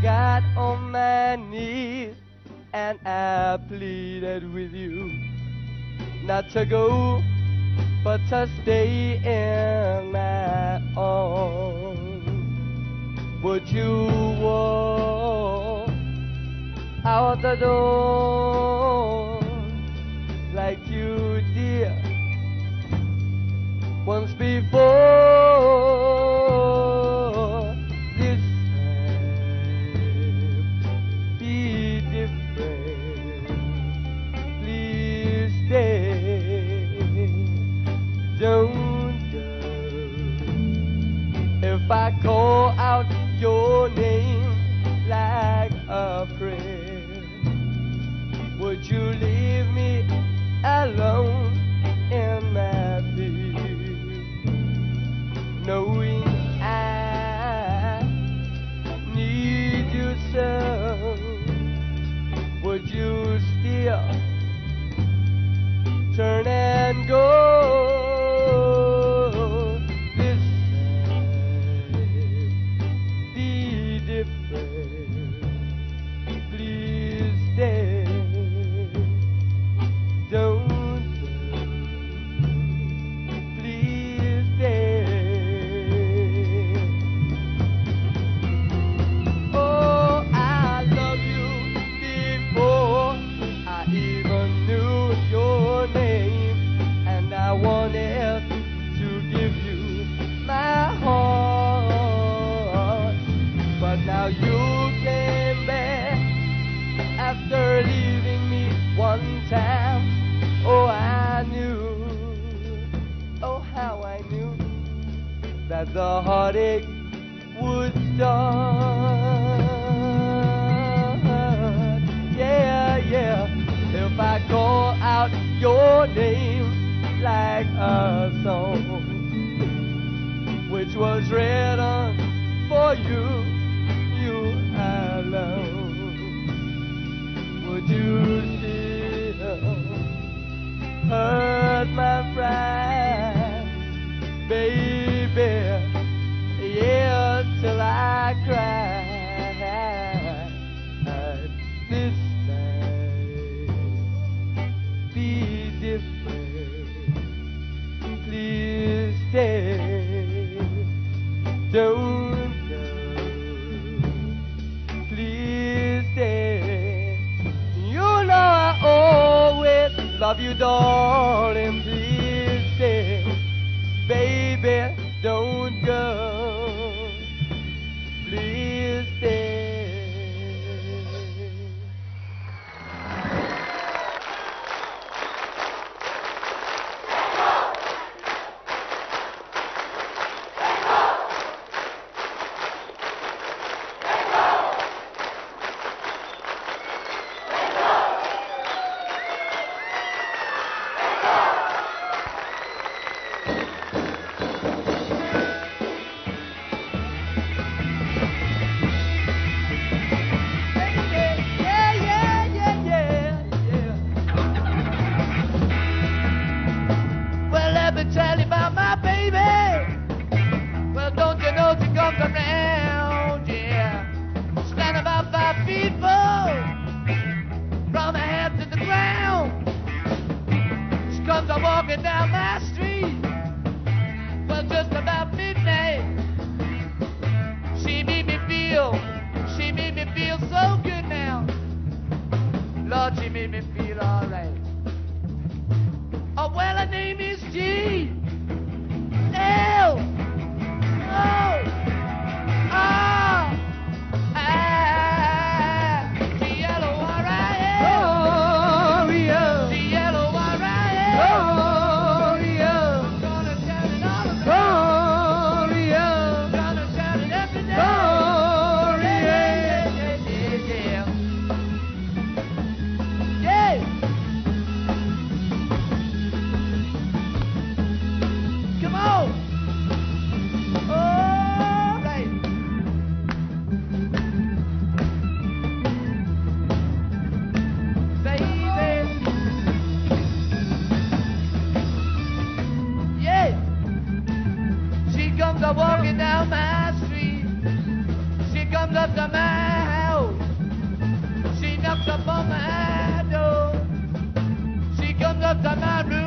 got on my knees and I pleaded with you not to go, but to stay in my arms. Would you walk out the door like you did once before? This time be different. Please stay. Don't go. If I call out your name like a prayer, would you leave me alone in my fear, knowing I need you so? Would you still turn and go? This time be different. Please stay. Don't go. Please stay. Oh, I love you before I even knew your name, and I wanted to give you my heart, but now you came back after leaving me one time. Oh, I knew, oh how I knew that the heartache would start. Yeah, yeah. If I call out your name like a song which was written for you, you alone, would you still hurt my pride, baby? Yeah, till I cry. This be different. Please stay. Don't go. Please stay. You know I always love you, darling. Please stay. Baby, don't go. Please stay. Tell you about my baby. Well, don't you know she comes around, yeah. Stand about 5 feet 4 from her head to the ground. She comes a walking down my street. Well, just about midnight. She made me feel so good now. Lord, she made me feel alright. Oh, well, her name is G. L. O. R. I. G. L. O. R. I. L. Gloria. G. L. O. R. I. L. Gloria. I'm gonna shout it all the time. Gloria. I'm gonna shout it every day. Gloria. Yeah. Come on! All right. Baby. Yeah. She comes a walking down my street. She comes up to my knocks up on my door. She comes up to my room.